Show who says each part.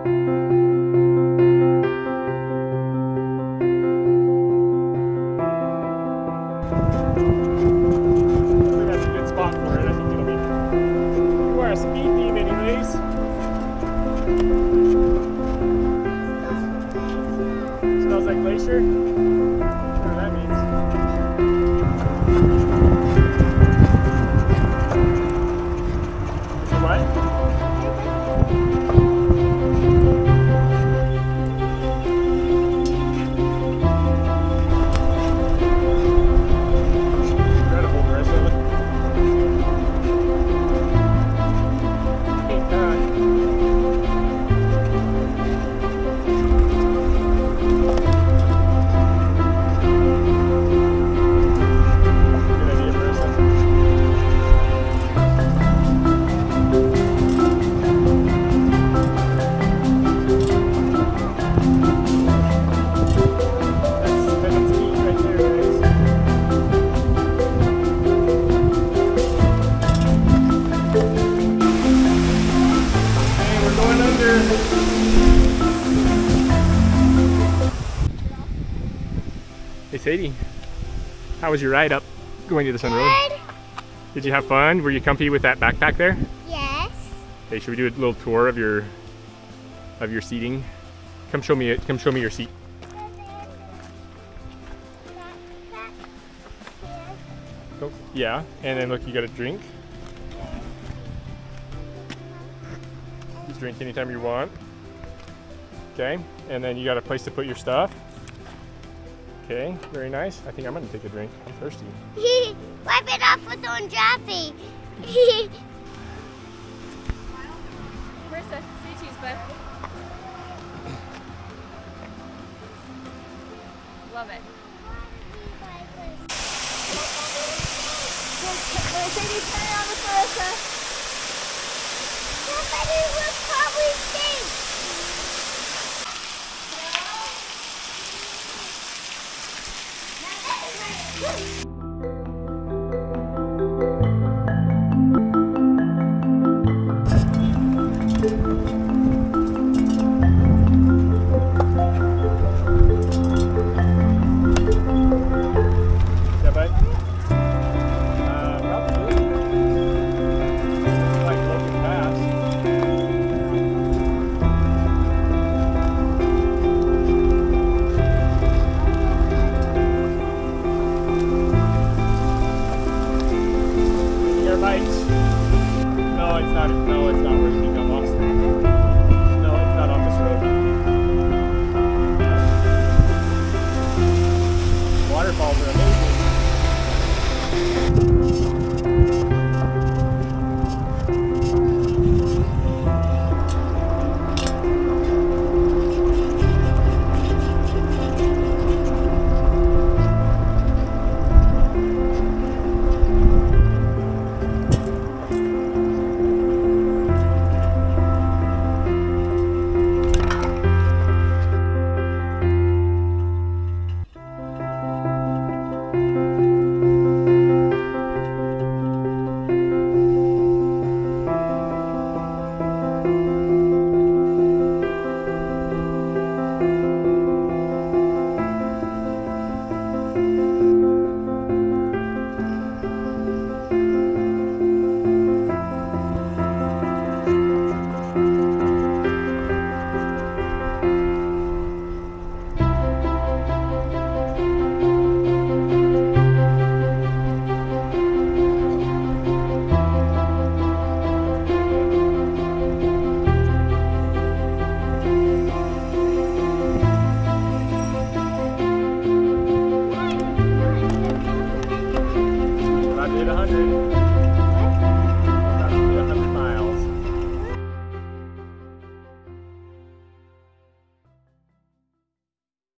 Speaker 1: That's a good spot for it. I think it'll be. You are a speed demon, anyways. Smells like glacier. I don't know what that means. Is it what? Hey Sadie, how was your ride up going to the Sun Road? Did you have fun? Were you comfy with that backpack there?
Speaker 2: Yes.
Speaker 1: Okay, should we do a little tour of your seating? Come show me it. Come show me your seat. Oh, yeah, and then look, you got a drink. You drink anytime you want. Okay, and then you got a place to put your stuff. Okay, very nice. I think I'm gonna take a drink. I'm thirsty.
Speaker 2: Wipe it off with Don Jaffe.
Speaker 3: Marissa, say cheese, bud. Love it. Mercedes, turn on with Marissa.
Speaker 2: Somebody